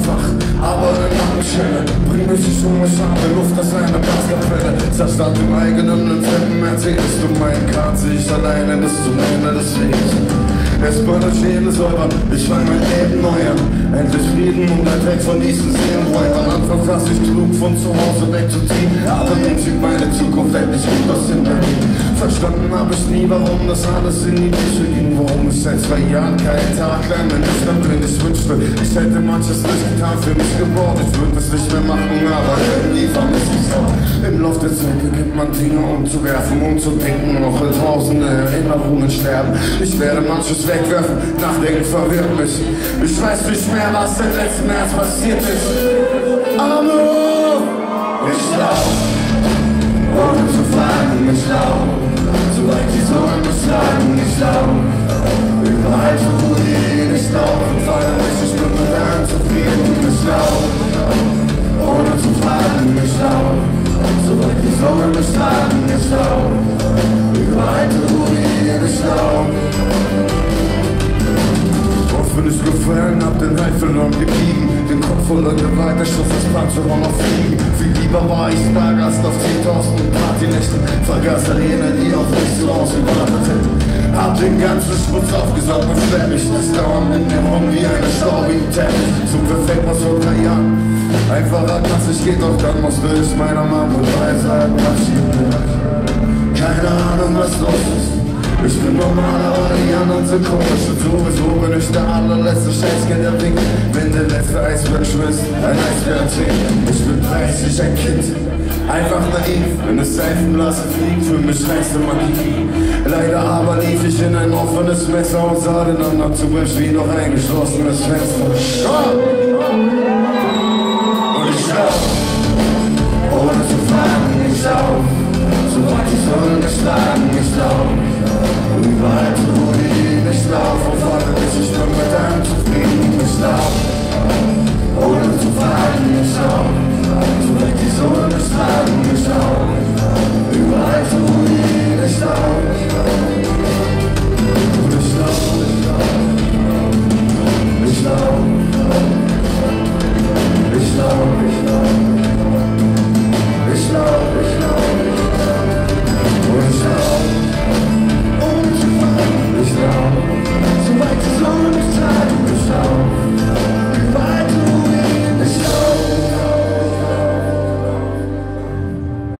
wach, aber eine Nackenschelle bringt mich die Zunge scharfe Luft aus einer Gaskapelle. Zerstand im eigenen fetten Mercedes, du mein Kart, sehe ich alleine bis zum Ende des Weges. Es brennt Schädel säubern, ich fang mein Leben neu an. Endlich Frieden und ein weg von diesen Seelenräubern. Anfang fast ich klug von zu Hause weg zu ziehen. Aber nun sieht meine Zukunft endlich gut aus in Berlin. Verstanden hab ich nie, warum das alles in die Tische ging. Warum ich seit 2 Jahren keinen Tag lang mehr nicht mehr bin. Ich wünschte, ich hätte manches nicht getan für mich geworden. Ich würde es nicht mehr machen, aber irgendwie vermiss ich's auch. Im Lauf der Zeit beginnt man Dinge umzuwerfen, umzudenken. Noch in tausende Erinnerungen sterben. Ich werde manches wegwerfen, nachdenken verwirrt mich. Ich weiß nicht mehr, was seit letzten März passiert ist. Amour, ich lauf, ohne zu fragen, ich lauf. Soweit die Sonne mich schlagen, ich lauf. Überall so gut ich lauf. Und feier mich, ich bin mit allem zufrieden, ich lauf. Ohne zu fragen, ich lauf. Soweit die Sonne mich schlagen, ich lauf. Überall so gut ich lauf. Bin ich gefallen, hab den Halt verloren geblieben. Den Kopf voller Gewalt, der Schuss das Panzerraum auf Fliegen. Viel lieber war ich Stargast auf 10.000 Partynächten. Vergaß Arena, die auf mich so ausgewartet hätten. Hab den ganzen Schmutz aufgesaugt und schlepp ich das dauern in mir rum wie eine staubige Teppich. So perfekt was vor 3 Jahren. Einfacher kann's nicht geht, doch dann musste ich meiner Mama und sagen, was sie will. Keine Ahnung, was los ist. Ich bin normal, aber die anderen sind komisch. Und sowieso bin ich der allerletzte Scheißkind der Wink. Wenn der letzte Eisberg schmilzt, ein Eisbär trinkt. Ich bin 30, ein Kind, einfach naiv. Wenn es Seifenblasen fliegt, für mich reinste Magie. Leider aber lief ich in ein offenes Messer und sah den anderen zu, wie noch ein geschlossenes Fenster. Oh!